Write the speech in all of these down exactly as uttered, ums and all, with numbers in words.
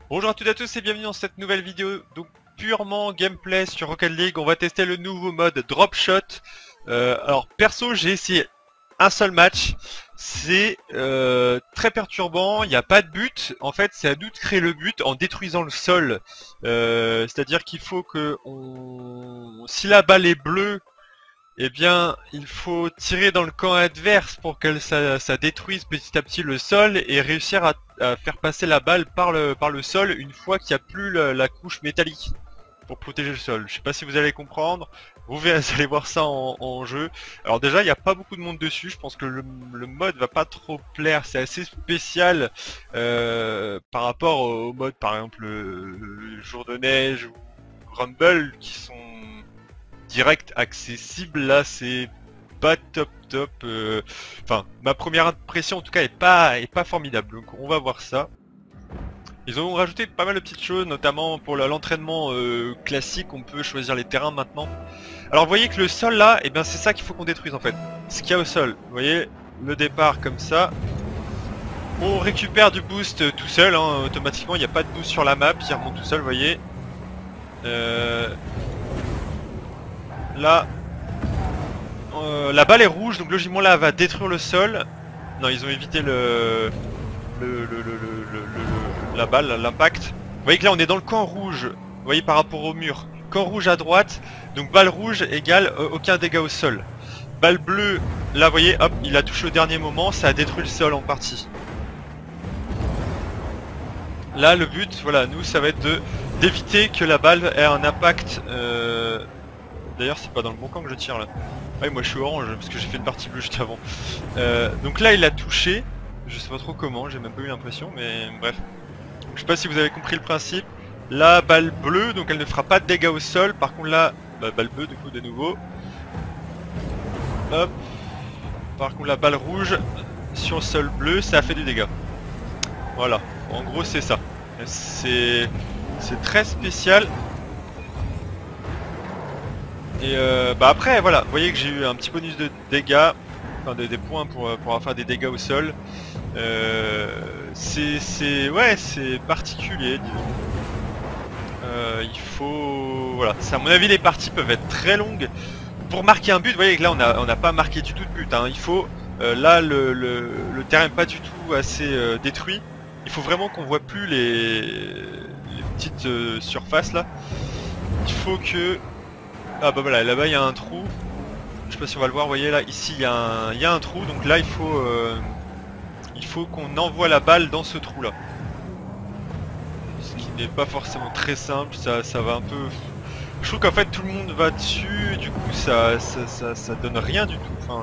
Bonjour à toutes et à tous et bienvenue dans cette nouvelle vidéo donc purement gameplay sur Rocket League. On va tester le nouveau mode Drop Shot. Euh, alors perso j'ai essayé un seul match. C'est euh, très perturbant, il n'y a pas de but. En fait c'est à nous de créer le but en détruisant le sol. Euh, C'est-à-dire qu'il faut que on... si la balle est bleue, eh bien, il faut tirer dans le camp adverse pour que ça, ça détruise petit à petit le sol et réussir à, à faire passer la balle par le, par le sol une fois qu'il n'y a plus la, la couche métallique pour protéger le sol. Je sais pas si vous allez comprendre, vous, verrez, vous allez voir ça en, en jeu. Alors déjà, il n'y a pas beaucoup de monde dessus, je pense que le, le mode va pas trop plaire, c'est assez spécial euh, par rapport au mode par exemple le jour de neige ou Rumble qui sont direct accessible. Là c'est pas top top, euh... enfin ma première impression en tout cas est pas est pas formidable, donc on va voir ça. Ils ont rajouté pas mal de petites choses, notamment pour l'entraînement euh, classique, on peut choisir les terrains maintenant. Alors vous voyez que le sol là, et eh bien c'est ça qu'il faut qu'on détruise en fait, ce qu'il y a au sol. Vous voyez le départ comme ça, on récupère du boost tout seul, hein, automatiquement, il n'y a pas de boost sur la map, il remonte tout seul, vous voyez. Euh... Là, euh, la balle est rouge, donc logiquement là elle va détruire le sol. Non, ils ont évité le, le, le, le, le, le, le la balle, l'impact. Vous voyez que là on est dans le camp rouge, vous voyez par rapport au mur. Camp rouge à droite, donc balle rouge égale euh, aucun dégât au sol. Balle bleue, là vous voyez, hop, il a touché au dernier moment, ça a détruit le sol en partie. Là le but, voilà, nous ça va être de d'éviter que la balle ait un impact. Euh, D'ailleurs c'est pas dans le bon camp que je tire là. Ah oui, moi je suis orange parce que j'ai fait une partie bleue juste avant. Euh, donc là il a touché. Je sais pas trop comment, j'ai même pas eu l'impression, mais bref. Donc, je sais pas si vous avez compris le principe. La balle bleue, donc elle ne fera pas de dégâts au sol. Par contre là, bah, balle bleue du coup de nouveau. Hop. Par contre la balle rouge sur le sol bleu, ça a fait du dégât. Voilà, en gros c'est ça. C'est c'est très spécial. Et euh, bah après voilà, vous voyez que j'ai eu un petit bonus de dégâts, enfin des, des points pour, pour avoir fait des dégâts au sol. Euh, c'est ouais, c'est particulier disons. Euh, il faut voilà, à mon avis les parties peuvent être très longues. Pour marquer un but, vous voyez que là on a on n'a pas marqué du tout de but. Hein. Il faut euh, là le, le, le terrain n'est pas du tout assez euh, détruit. Il faut vraiment qu'on voit plus les, les petites euh, surfaces là. Il faut que ah bah voilà, là-bas il y a un trou. Je sais pas si on va le voir, vous voyez là, ici il y, y a un trou, donc là il faut euh, il faut qu'on envoie la balle dans ce trou là. Ce qui n'est pas forcément très simple, ça, ça va un peu... Je trouve qu'en fait tout le monde va dessus, et du coup ça, ça, ça, ça donne rien du tout. Enfin...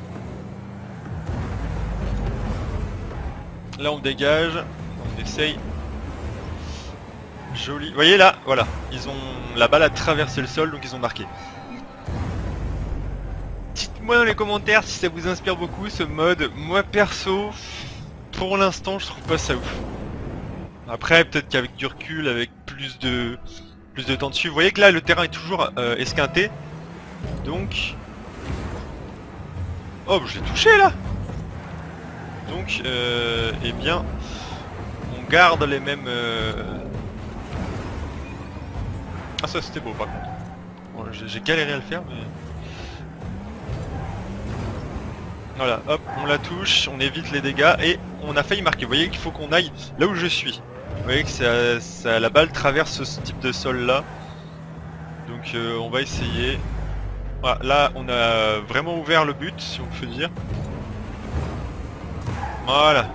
Là on dégage, on essaye. Joli. Vous voyez là, voilà, ils ont la balle a traversé le sol, donc ils ont marqué. Dites-moi dans les commentaires si ça vous inspire beaucoup ce mode. Moi perso, pour l'instant, je trouve pas ça ouf. Après, peut-être qu'avec du recul, avec plus de plus de temps dessus, vous voyez que là le terrain est toujours euh, esquinté. Donc, oh, je l'ai touché là. Donc, euh, eh bien, on garde les mêmes. Euh... Ah ça c'était beau par contre. Bon, j'ai galéré à le faire mais... Voilà, hop, on la touche, on évite les dégâts et on a failli marquer. Vous voyez qu'il faut qu'on aille là où je suis. Vous voyez que ça, ça, la balle traverse ce type de sol là. Donc euh, on va essayer. Voilà, là on a vraiment ouvert le but si on peut dire. Voilà.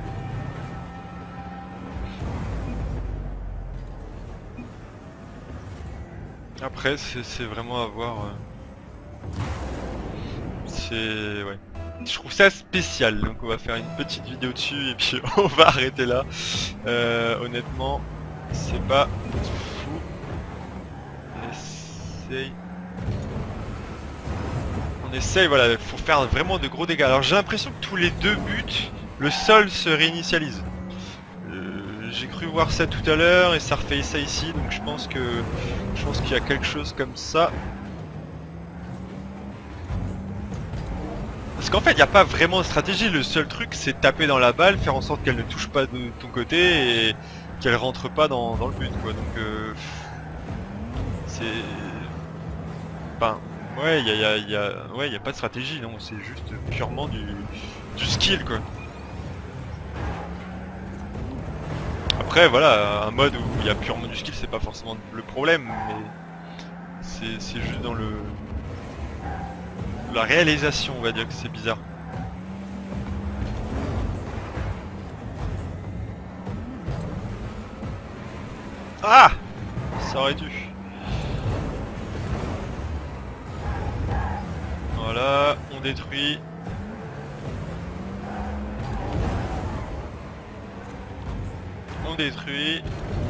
Après c'est vraiment à voir. Euh... C'est... ouais. Je trouve ça spécial, donc on va faire une petite vidéo dessus et puis on va arrêter là. Euh, honnêtement, c'est pas fou. On essaye. On essaye, voilà, il faut faire vraiment de gros dégâts. Alors j'ai l'impression que tous les deux buts, le sol se réinitialise. Euh, j'ai cru voir ça tout à l'heure et ça refait ça ici, donc je pense que je pense qu'il y a quelque chose comme ça. Parce qu'en fait, il n'y a pas vraiment de stratégie, le seul truc c'est taper dans la balle, faire en sorte qu'elle ne touche pas de ton côté et, qu'elle rentre pas dans, dans le but quoi. Donc euh, c'est... Enfin, ouais, il y a, y a, y a... Ouais, y a pas de stratégie, non, c'est juste purement du, du skill quoi. Après voilà, un mode où il y a purement du skill c'est pas forcément le problème, mais c'est juste dans le... la réalisation on va dire que c'est bizarre. Ah, ça aurait dû. Voilà, on détruit. On détruit.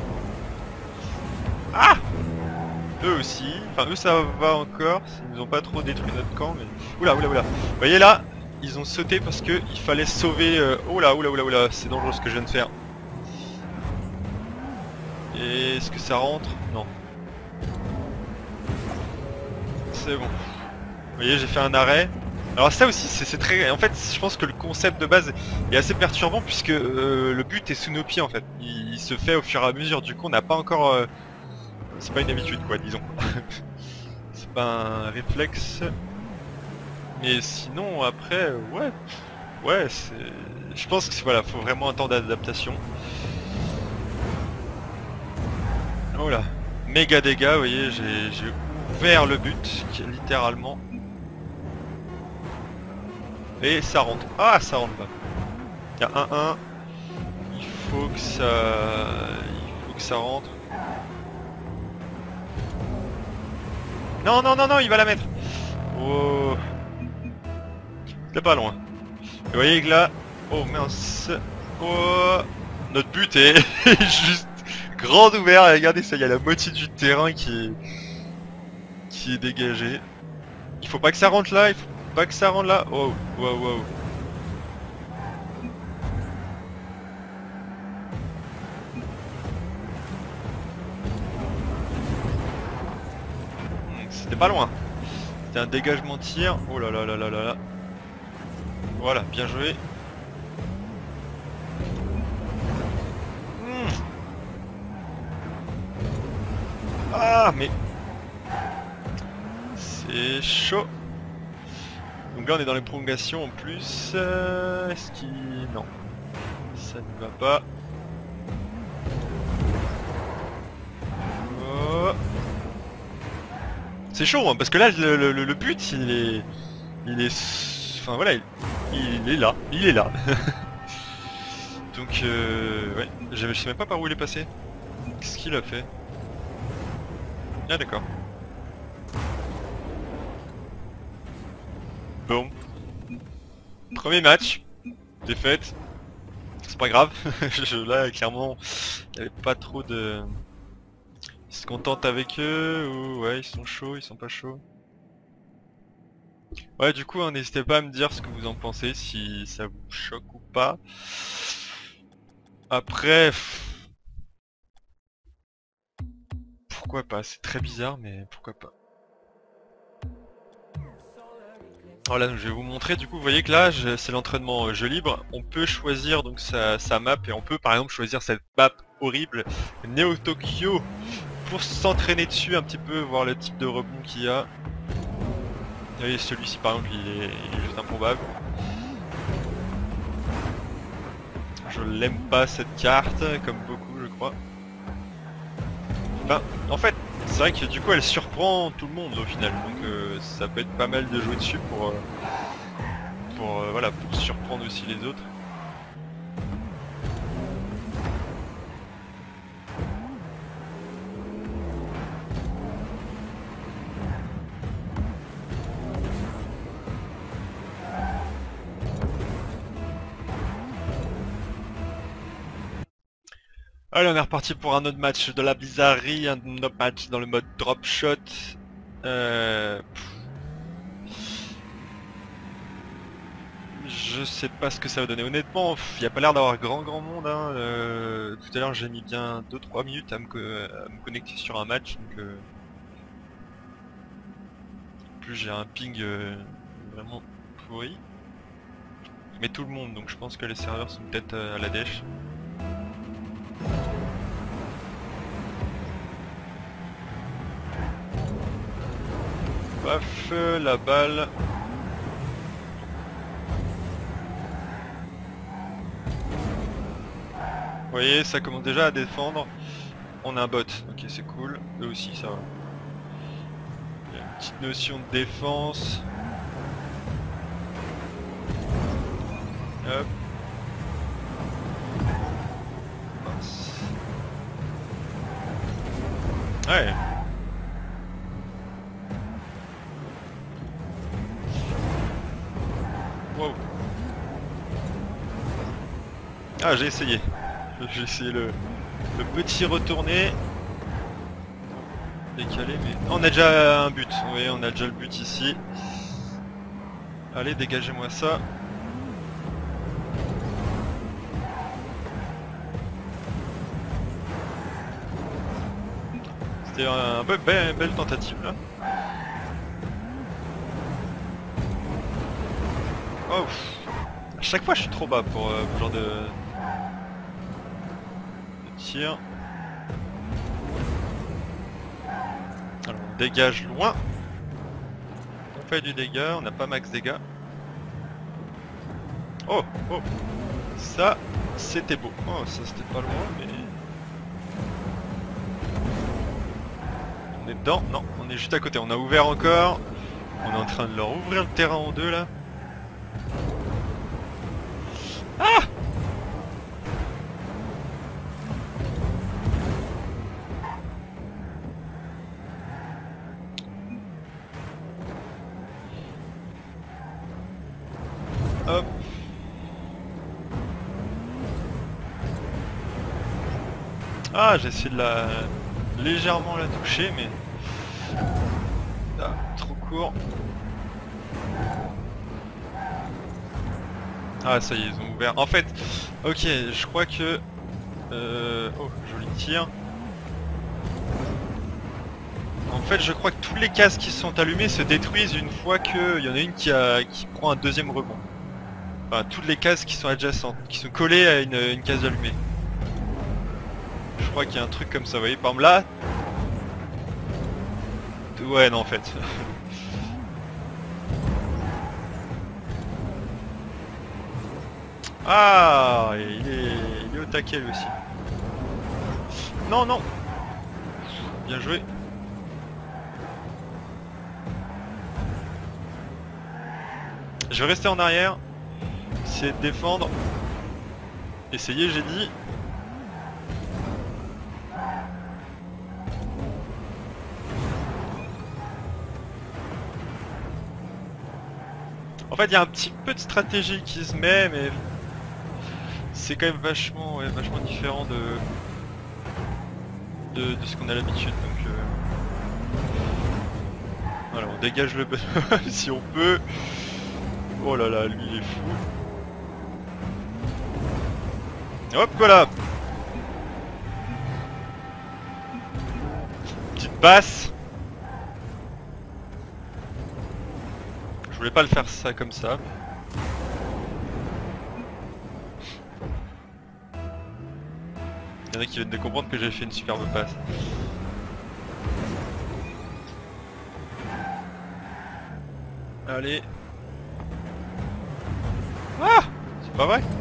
Ah, eux aussi. Enfin, eux ça va encore. Ils nous ont pas trop détruit notre camp, mais... Oula, oula, oula. Vous voyez là, ils ont sauté parce que il fallait sauver... Euh... Oula, oula, oula, oula. C'est dangereux ce que je viens de faire. Et est-ce que ça rentre? Non. C'est bon. Vous voyez, j'ai fait un arrêt. Alors ça aussi, c'est très... En fait, je pense que le concept de base est assez perturbant puisque euh, le but est sous nos pieds en fait. Il, il se fait au fur et à mesure. Du coup, on n'a pas encore... Euh... C'est pas une habitude quoi, disons. C'est pas un réflexe. Mais sinon, après, ouais... Ouais, c'est... Je pense que voilà, faut vraiment un temps d'adaptation. Oh là, méga dégâts, vous voyez, j'ai ouvert le but, qui est littéralement. Et ça rentre. Ah, ça rentre pas. Il y a un un. Il faut que ça... Il faut que ça rentre. Non, non, non, non, il va la mettre. Oh. C'était pas loin. Vous voyez que là... Oh mince. Oh. Notre but est juste grand ouvert. Regardez ça, il y a la moitié du terrain qui est... qui est dégagé. Il faut pas que ça rentre là, il faut pas que ça rentre là. Oh, wow, wow. C'était pas loin. C'était un dégagement tir. Oh là là là là là là. Voilà, bien joué. Mmh. Ah, mais... C'est chaud. Donc là, on est dans les prolongations en plus. Euh, Est-ce qu'il... Non. Ça ne va pas. Oh. C'est chaud, hein, parce que là, le, le, le but, il est... Il est... Enfin, voilà, il, il est là. Il est là. Donc, euh... ouais. Je sais même pas par où il est passé. Qu'est-ce qu'il a fait? Ah, d'accord. Bon. Premier match. Défaite. C'est pas grave. Je, là, clairement, il n'y avait pas trop de... Ils se contentent avec eux ou... Ouais, ils sont chauds, ils sont pas chauds. Ouais, du coup, hein, n'hésitez pas à me dire ce que vous en pensez, si ça vous choque ou pas. Après... Pourquoi pas? C'est très bizarre, mais pourquoi pas. Voilà, donc je vais vous montrer, du coup vous voyez que là c'est l'entraînement jeu libre, on peut choisir donc sa, sa map et on peut par exemple choisir cette map horrible Neo Tokyo pour s'entraîner dessus un petit peu, voir le type de rebond qu'il y a. Vous voyez celui-ci par exemple il est, il est juste improbable. Je l'aime pas cette carte, comme beaucoup je crois. Enfin, en fait, c'est vrai que du coup elle surprend tout le monde au final, donc euh, ça peut être pas mal de jouer dessus pour, euh, pour, euh, voilà, pour surprendre aussi les autres. Allez, on est reparti pour un autre match de la bizarrerie, un autre match dans le mode drop shot. Euh... Je sais pas ce que ça va donner. Honnêtement, il n'y a pas l'air d'avoir grand grand monde. Hein. Euh... Tout à l'heure, j'ai mis bien deux trois minutes à me, co à me connecter sur un match. Donc, euh... En plus, j'ai un ping euh, vraiment pourri. Mais tout le monde, donc je pense que les serveurs sont peut-être euh, à la dèche. Paf, la balle. Vous voyez, ça commence déjà à défendre. On a un bot, ok c'est cool. Eux aussi ça va. Il y a une petite notion de défense. Hop. Ouais. Wow. Ah j'ai essayé. J'ai essayé le, le petit retourné. Décalé mais... On a déjà un but. Vous voyez on a déjà le but ici. Allez dégagez-moi ça. C'était un peu belle, belle tentative là. Oh. À chaque fois je suis trop bas pour euh, ce genre de... de tir. Alors on dégage loin. On fait du dégât, on n'a pas max dégâts. Oh oh. Ça c'était beau. Oh ça c'était pas loin mais... On est dedans? Non, on est juste à côté, on a ouvert encore. On est en train de leur ouvrir le terrain en deux là. Ah! Hop. Ah, j'ai essayé de la... légèrement la toucher mais... Ah, trop court. Ah ça y est, ils ont ouvert. En fait, ok, je crois que... Euh... Oh, joli tir. En fait, je crois que tous les cases qui sont allumées se détruisent une fois qu'il y en a une qui, a... qui prend un deuxième rebond. Enfin, toutes les cases qui sont adjacentes, qui sont collées à une, une case allumée. Je crois qu'il y a un truc comme ça, vous voyez, par exemple là... Ouais, non, en fait. Ah, il est, il est au taquet lui aussi. Non, non. Bien joué. Je vais rester en arrière. Essayer de défendre. Essayer, j'ai dit. En fait, il y a un petit peu de stratégie qui se met, mais c'est quand même vachement, ouais, vachement différent de de, de ce qu'on a l'habitude. Donc, euh... voilà, on dégage le si on peut. Oh là là, lui il est fou. Hop, voilà. Petite basse. Je voulais pas le faire ça comme ça. Il y en a qui viennent de comprendre que j'ai fait une superbe passe. Allez. Ah! C'est pas vrai?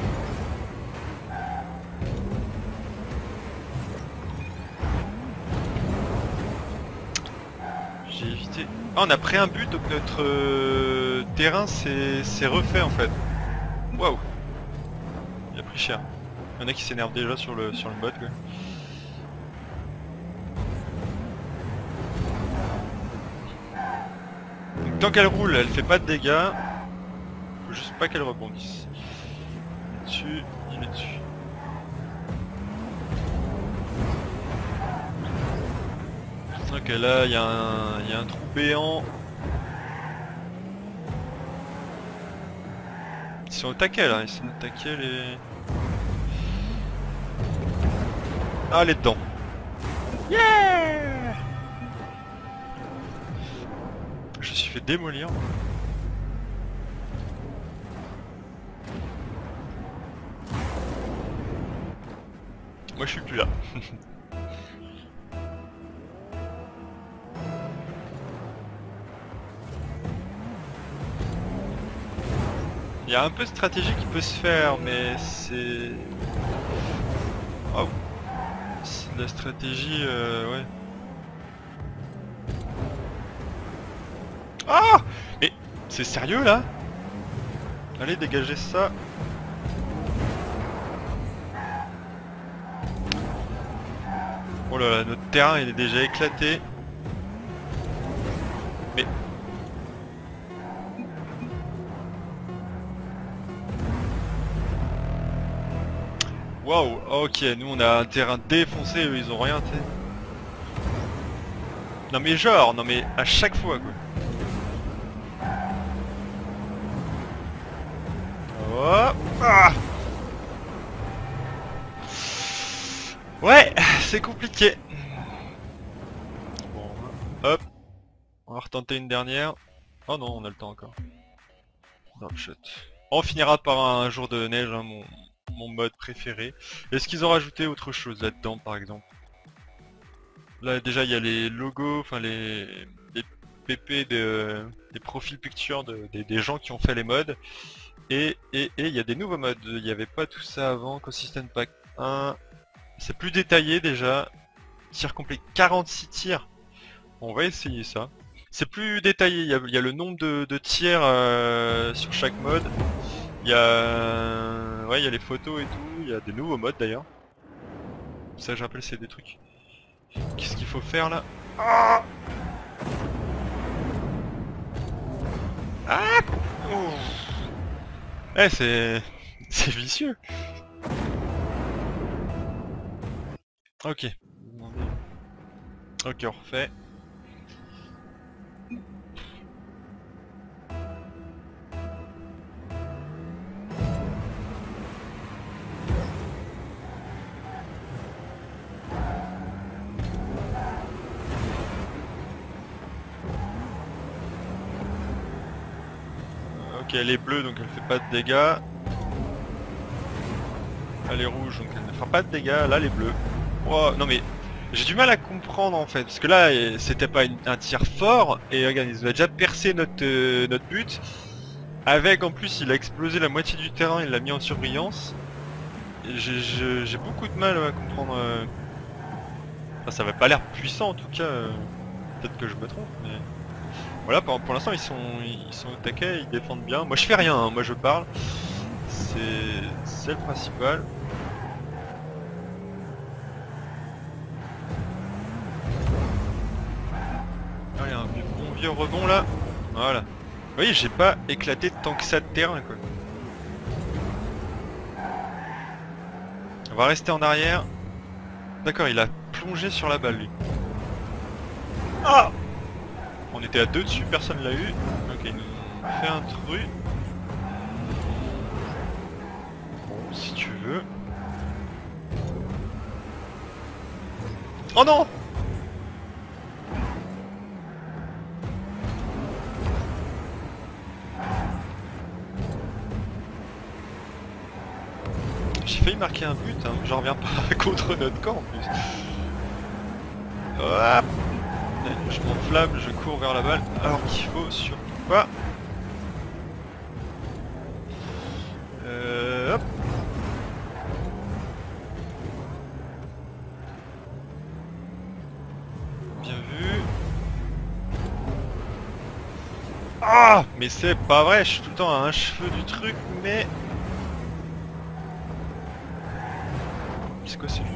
J'ai évité... Ah, on a pris un but, donc notre euh, terrain s'est refait en fait. Waouh! Il a pris cher. Il y en a qui s'énervent déjà sur le, sur le mode quoi. Donc, tant qu'elle roule, elle fait pas de dégâts. Faut juste pas qu'elle rebondisse. Il est dessus, il est dessus. Je sens que là, il y, y a un trou béant. Ils sont au taquet là, ils sont au taquet les... Ah, elle est dedans. Yeah! Je me suis fait démolir. Moi je suis plus là. Il y a un peu de stratégie qui peut se faire, mais c'est... Oh. C'est de la stratégie, euh, ouais. Ah! Mais c'est sérieux là? Allez, dégagez ça. Oh là là, notre terrain il est déjà éclaté. Mais... Waouh, ok, nous on a un terrain défoncé, eux ils ont rien, tu sais. Non mais genre, non mais à chaque fois quoi. Oh, ah ouais, c'est compliqué. Bon, hop. On va retenter une dernière. Oh non, on a le temps encore. Drop shot. On finira par un jour de neige, hein, mon, mon mode préféré. Est-ce qu'ils ont rajouté autre chose là-dedans par exemple? Là déjà il y a les logos, enfin les, les P P de, des profils pictures de, des, des gens qui ont fait les mods. Et et et il y a des nouveaux modes, il n'y avait pas tout ça avant. Consistent Pack un, c'est plus détaillé déjà. Tir complet, quarante-six tirs. On va essayer ça. C'est plus détaillé, il y a, il y a le nombre de, de tirs euh, sur chaque mode. Il y a... Ouais, il y a les photos et tout, il y a des nouveaux modes d'ailleurs. Ça je rappelle, c'est des trucs. Qu'est-ce qu'il faut faire là? Ah, ah oh. Eh, c'est... c'est vicieux. Ok. Ok, on refait. Ok, elle est bleue donc elle fait pas de dégâts. Elle est rouge donc elle ne fera pas de dégâts. Là, elle est bleue. Oh, non mais j'ai du mal à comprendre en fait, parce que là c'était pas une, un tir fort et regarde, ils ont déjà percé notre, euh, notre but. Avec en plus il a explosé la moitié du terrain, il l'a mis en surbrillance. J'ai beaucoup de mal à comprendre. Euh... Enfin, ça avait pas l'air puissant en tout cas. Euh... Peut-être que je me trompe, mais voilà, pour, pour l'instant ils sont ils sont au taquet, ils défendent bien. Moi je fais rien, hein. Moi je parle. C'est le principal. Allez, un bon vieux rebond là. Voilà. Vous voyez, j'ai pas éclaté tant que ça de terrain quoi. On va rester en arrière. D'accord, il a plongé sur la balle lui. Ah! On était à deux dessus, personne l'a eu. Ok, ils nous ont fait un truc. Bon, si tu veux. Oh non! J'ai failli marquer un but, hein. J'en reviens pas contre notre camp en plus. Hop. Je m'enflamme, je cours vers la balle, alors qu'il faut surtout pas. Euh, hop. Bien vu. Ah, mais c'est pas vrai, je suis tout le temps à un cheveu du truc, mais... C'est quoi, c'est lui?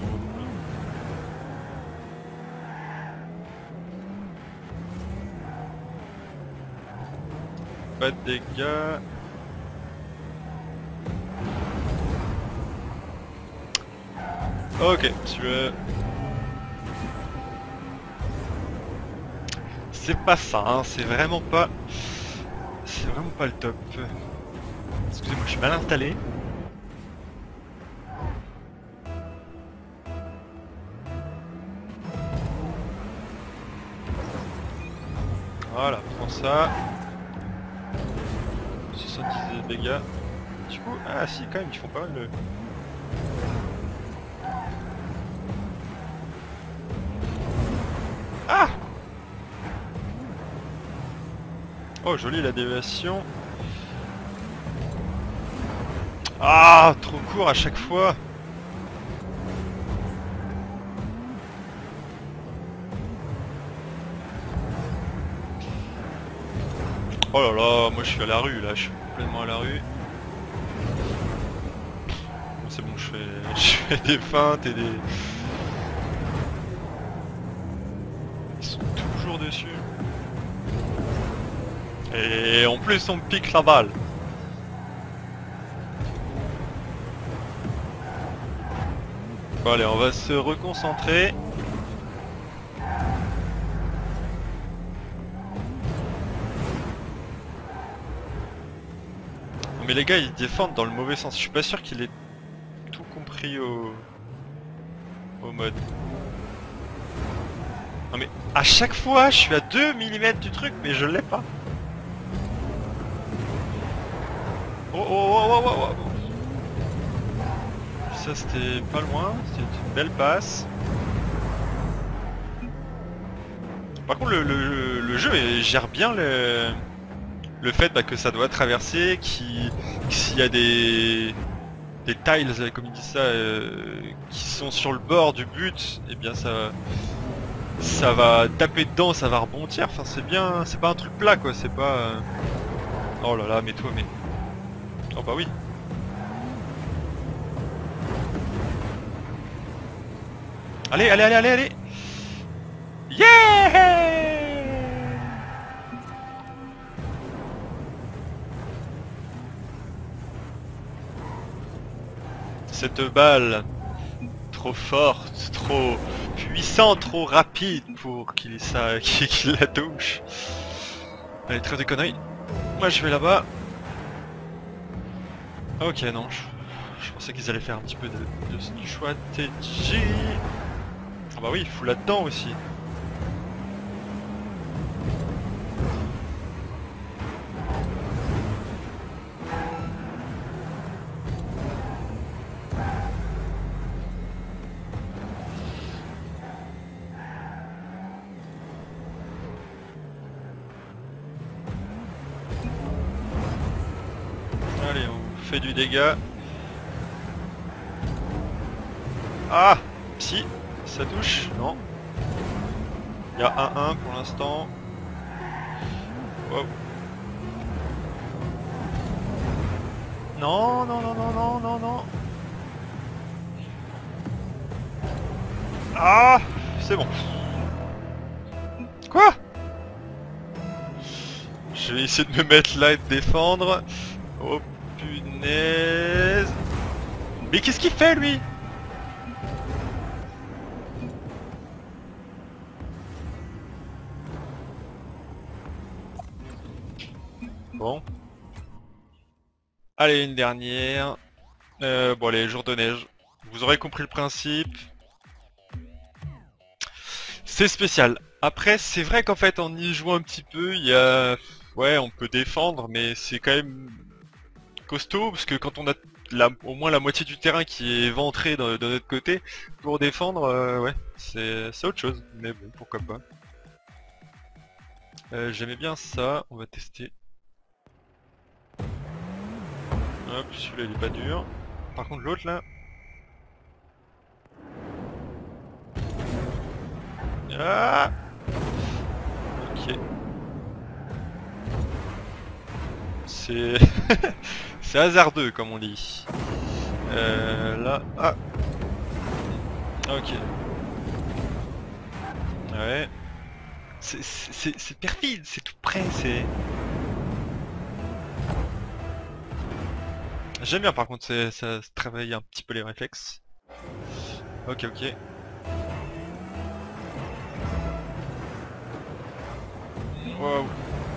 Pas de dégâts. Ok, celui-là... C'est pas ça, hein, c'est vraiment pas... C'est vraiment pas le top. Excusez-moi, je suis mal installé. Voilà, prends ça. soixante-dix de dégâts. Du coup, ah si, quand même, ils font pas mal de... Ah! Oh, joli la déviation. Ah, trop court à chaque fois. Oh là là, moi je suis à la rue là, je suis complètement à la rue. Bon, c'est bon, je fais, je fais des feintes et des... Ils sont toujours dessus. Et en plus on me pique la balle. Bon allez, on va se reconcentrer. Mais les gars ils défendent dans le mauvais sens, je suis pas sûr qu'il ait tout compris au... au mode. Non mais à chaque fois je suis à deux millimètres du truc mais je l'ai pas. Oh oh oh oh oh oh. Ça c'était pas loin, c'était une belle passe. Par contre le, le, le jeu il gère bien le... le fait bah, que ça doit traverser, qui s'il y a des des tiles comme ils disent ça euh, qui sont sur le bord du but, et eh bien ça ça va taper dedans, ça va rebondir. Enfin c'est bien, c'est pas un truc plat quoi, c'est pas euh... oh là là, mais toi mais oh bah oui. Allez allez allez allez allez. Yeah. Cette balle, trop forte, trop puissante, trop rapide pour qu'il ça, qu'il la touche. Allez, très de conneries. Moi je vais là-bas. Ok, non, je, je pensais qu'ils allaient faire un petit peu de, de, du choix T G. Ah bah oui, il faut là-dedans aussi. Allez, on fait du dégât. Ah, si, ça touche, non. Il y a un un pour l'instant. Wow. Non, non, non, non, non, non, non. Ah, c'est bon. Quoi? Je vais essayer de me mettre là et de défendre. Oh punaise. Mais qu'est-ce qu'il fait lui? Bon. Allez, une dernière. Euh, bon allez, jour de neige. Vous aurez compris le principe. C'est spécial. Après, c'est vrai qu'en fait, en y jouant un petit peu, il y a... Ouais, on peut défendre, mais c'est quand même costaud, parce que quand on a la, au moins la moitié du terrain qui est ventré de, de notre côté, pour défendre, euh, ouais, c'est autre chose. Mais bon, pourquoi pas. Euh, J'aimais bien ça, on va tester. Hop, celui-là il est pas dur. Par contre l'autre là... Ah, ok. C'est... c'est hasardeux comme on dit. Euh, là... Ah. Ok. Ouais. C'est perfide, c'est tout près, c'est... J'aime bien par contre, ça, ça travaille un petit peu les réflexes. Ok, ok. Wow.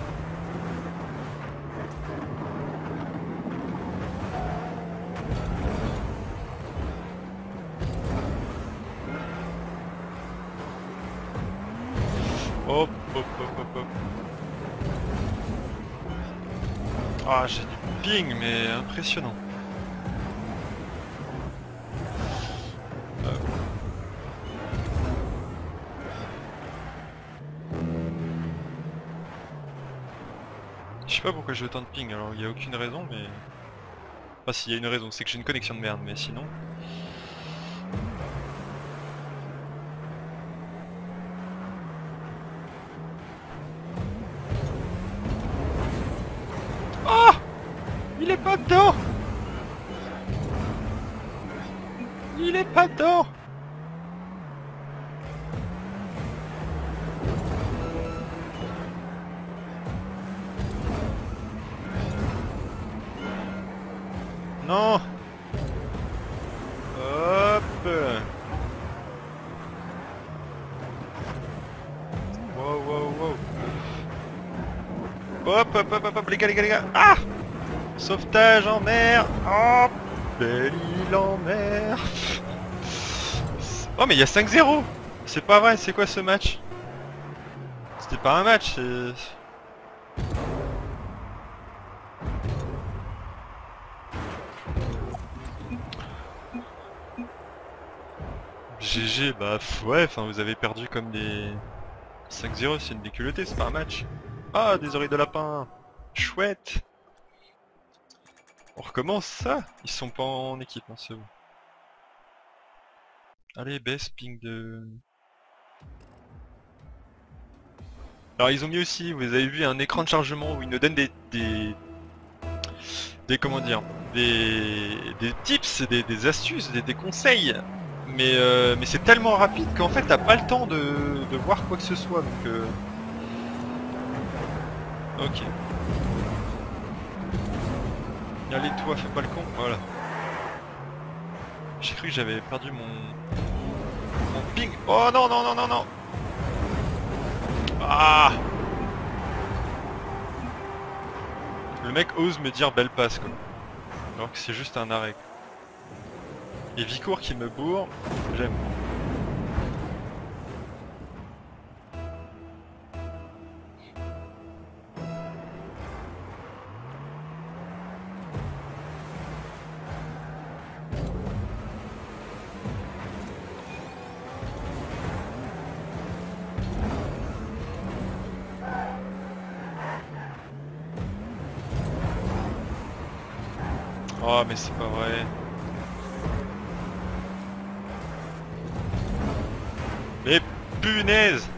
Hop, hop, hop, hop, hop. Ah, j'ai du ping, mais impressionnant. Euh. Je sais pas pourquoi j'ai autant de ping, alors il n'y a aucune raison, mais... Enfin s'il y a une raison, c'est que j'ai une connexion de merde, mais sinon... Oh! Il est pas dedans! Il est pas dedans! Non! Hop! Wow, wow, wow! Hop, hop, hop, hop, hop, les gars, les gars, les gars! Ah! Sauvetage en mer! Oh! Belle île en mer! Oh, mais il y a cinq zéro! C'est pas vrai, c'est quoi ce match? C'était pas un match, c'est... G G, bah ouais, enfin vous avez perdu comme des... cinq zéro, c'est une déculottée, c'est pas un match. Ah, des oreilles de lapin! Chouette! On recommence ça? Ils sont pas en équipe, hein, c'est bon. Allez, baisse, ping de... Alors ils ont mis aussi, vous avez vu, un écran de chargement où ils nous donnent des... des... des comment dire... des... des tips, des, des astuces, des, des conseils. Mais, euh, mais c'est tellement rapide qu'en fait t'as pas le temps de, de voir quoi que ce soit, donc... Euh... Ok. Allez toi, fais pas le con, voilà. J'ai cru que j'avais perdu mon... mon ping. Oh non, non, non, non, non. Ah! Le mec ose me dire belle passe, quoi. Alors que c'est juste un arrêt. Et Vicourt qui me bourre, j'aime. Oh mais c'est pas vrai. Mais punaise!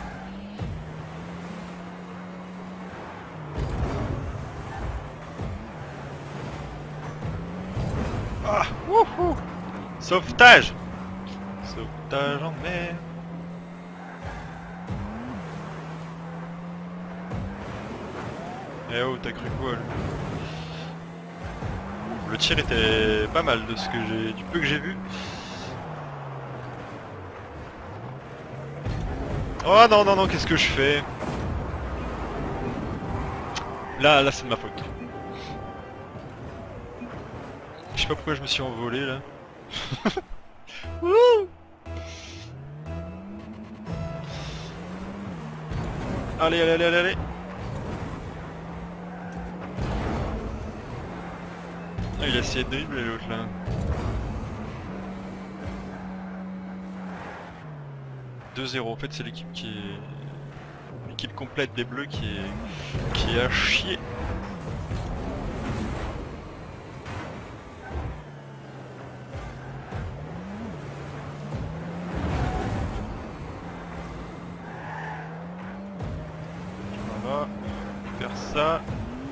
Ah! Wouhou! Sauvetage! Sauvetage en mer! Eh oh, t'as cru quoi, lui? Le tir était pas mal de ce que j'ai, du peu que j'ai vu. Oh non non non, qu'est-ce que je fais? Là là c'est de ma faute. Je sais pas pourquoi je me suis envolé là. Allez allez allez allez allez. Ah, il a essayé de dribbler l'autre là. deux zéro, en fait c'est l'équipe qui est... l'équipe complète des bleus qui est... qui est à chier. Voilà, faire ça.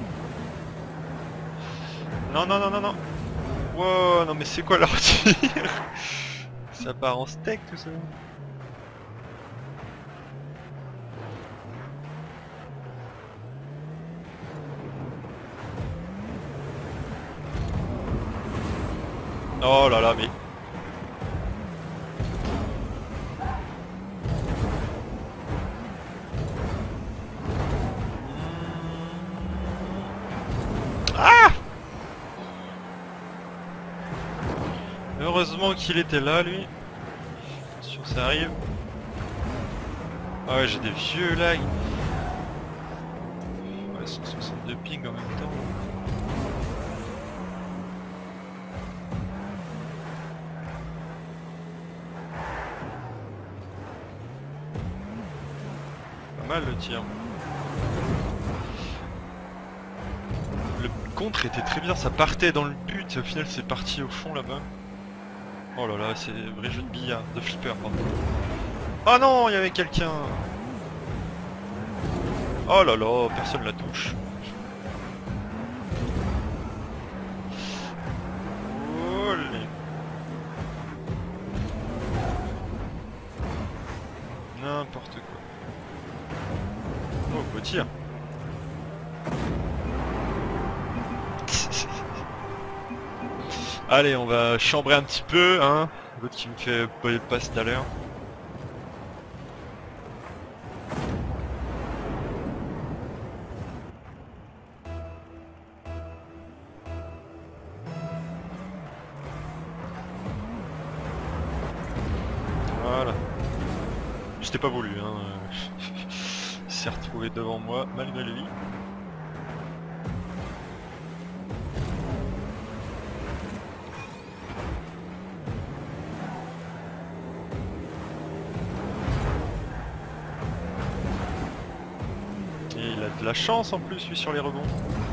Non non non non non. Wow, non mais c'est quoi leur tir? Ça part en steak tout ça. Oh là là, mais... Ah! Heureusement qu'il était là, lui. Attention, ça arrive. Ah ouais, j'ai des vieux lags. Ouais, cent soixante-deux ping en même temps. Pas mal le tir. Le contre était très bien, ça partait dans le but et au final c'est parti au fond là-bas. Oh là là, c'est vrai jeu de billard, de flipper pardon. Oh non, il y avait quelqu'un. Oh là là, personne la touche. Olé. N'importe quoi. Oh, beau tir. Allez, on va chambrer un petit peu, hein. L'autre qui me fait pas le passe tout à l'heure. Voilà. J'étais pas voulu, hein. Il s'est retrouvé devant moi, malgré lui. Et il a de la chance en plus, lui, sur les rebonds.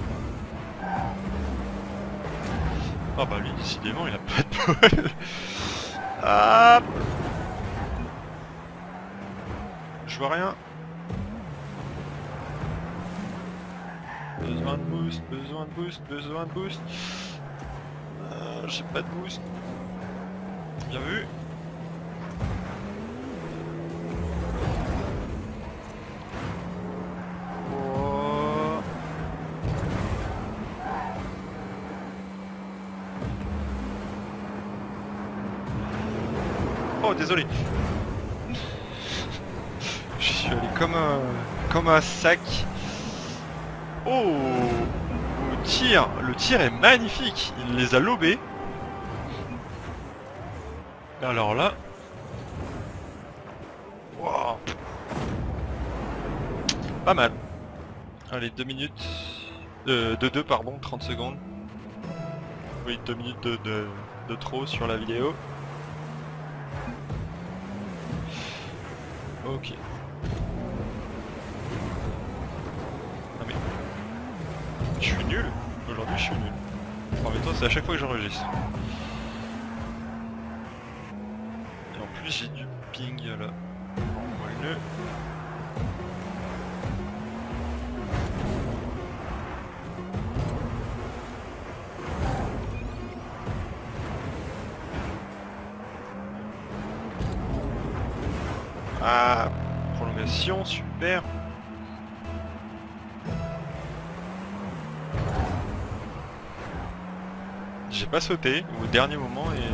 Ah bah lui, décidément, il a pas de bol. Ah, je vois rien. Besoin de boost, besoin de boost, besoin de boost. Euh, J'ai pas de boost. Bien vu. Oh, oh désolé. Je suis allé comme un, comme un sac. Oh, le tir, le tir est magnifique. Il les a lobés. Alors là, wow. Pas mal. Allez, deux minutes. Euh, de deux, pardon, trente secondes. Oui, deux minutes de, de, de trop sur la vidéo. Ok. Ah mais... Je suis nul. Aujourd'hui, je suis nul. En même temps, c'est à chaque fois que j'enregistre. Et en plus, j'ai du ping là. Voilà. Ah, prolongation, super. J'ai pas sauté au dernier moment et...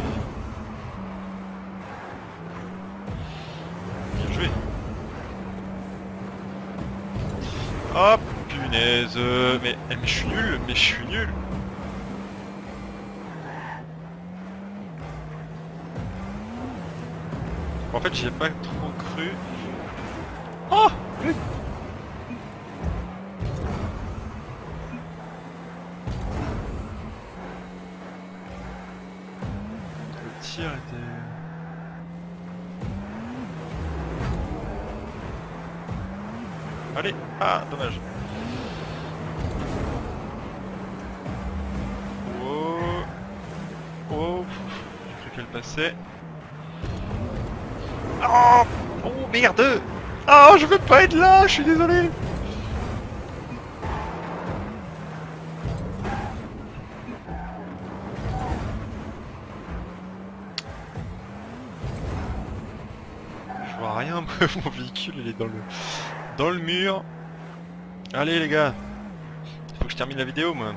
Bien joué. Oh punaise, mais, mais je suis nul, mais je suis nul. En fait, j'y ai pas trop cru. Oh oui. Le tir était... Allez, ah, dommage. Oh, oh, j'ai cru qu'elle passait. Oh, oh merde. Oh, je veux pas être là, je suis désolé. Je vois rien, mon véhicule il est dans le dans le mur. Allez les gars, faut que je termine la vidéo moi.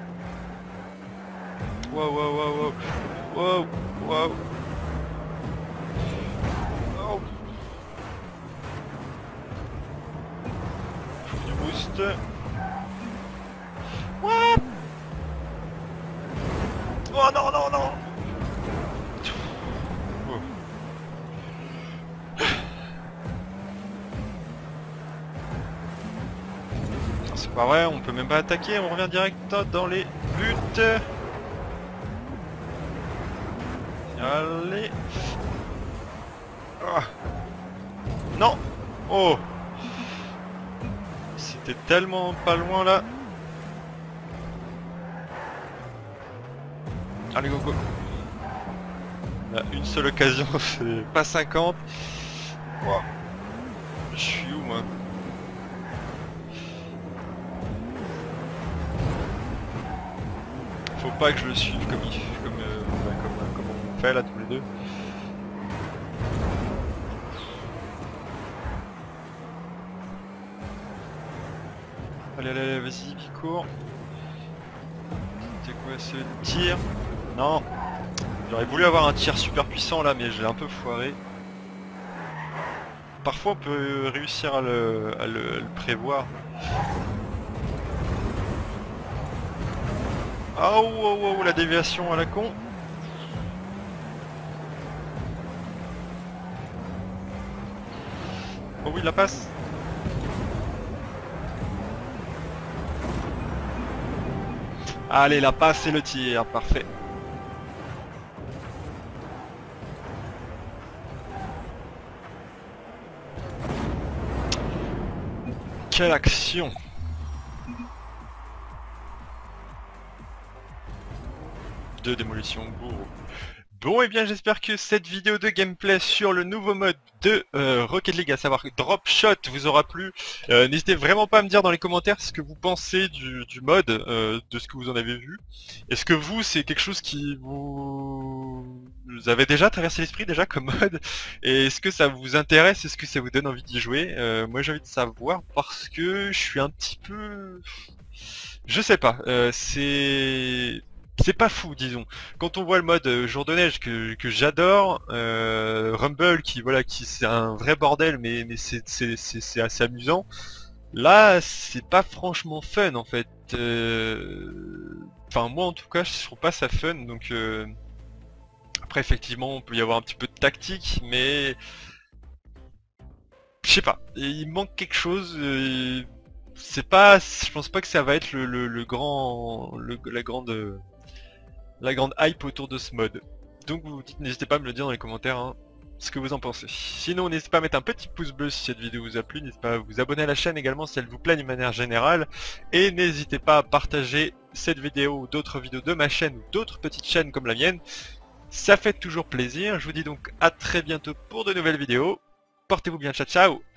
Wow wow wow wow wow wow. Oh. Faut du boost. What? Oh non non non. Oh. C'est pas vrai, on peut même pas attaquer, on revient direct dans les buts. Allez. Ah. Non. Oh. C'était tellement pas loin là. Allez go go. On a une seule occasion, c'est pas cinquante. Wow. Je suis où moi? Faut pas que je le suive comme il comme, euh, ouais, comme, euh, comme on fait là tous les deux. Allez allez allez vas-y cours. C'est quoi ce tir? Non. J'aurais voulu avoir un tir super puissant là mais j'ai un peu foiré. Parfois on peut réussir à le, à le, à le prévoir. Oh, oh, oh, oh, la déviation à la con. Oh oui, la passe. Allez, la passe et le tir, parfait. Quelle action! De démolition, beau. Bon et bien j'espère que cette vidéo de gameplay sur le nouveau mode de euh, Rocket League, à savoir Drop Shot, vous aura plu. Euh, N'hésitez vraiment pas à me dire dans les commentaires ce que vous pensez du, du mode, euh, de ce que vous en avez vu. Est-ce que vous, c'est quelque chose qui vous... vous avez déjà traversé l'esprit déjà comme mode? Et est-ce que ça vous intéresse? Est-ce que ça vous donne envie d'y jouer? euh, Moi j'ai envie de savoir parce que je suis un petit peu... Je sais pas, euh, c'est... C'est pas fou, disons. Quand on voit le mode euh, jour de neige que, que j'adore, euh, Rumble qui voilà qui c'est un vrai bordel mais, mais c'est c'est assez amusant. Là c'est pas franchement fun en fait. Euh, Enfin moi en tout cas je trouve pas ça fun donc euh... après effectivement on peut y avoir un petit peu de tactique mais je sais pas. Il manque quelque chose. Euh... C'est pas, je pense pas que ça va être le, le, le grand, le, la grande. la grande hype autour de ce mode. Donc vous dites, n'hésitez pas à me le dire dans les commentaires hein, ce que vous en pensez. Sinon n'hésitez pas à mettre un petit pouce bleu si cette vidéo vous a plu, n'hésitez pas à vous abonner à la chaîne également si elle vous plaît d'une manière générale, et n'hésitez pas à partager cette vidéo ou d'autres vidéos de ma chaîne ou d'autres petites chaînes comme la mienne. Ça fait toujours plaisir, je vous dis donc à très bientôt pour de nouvelles vidéos. Portez-vous bien, ciao ciao.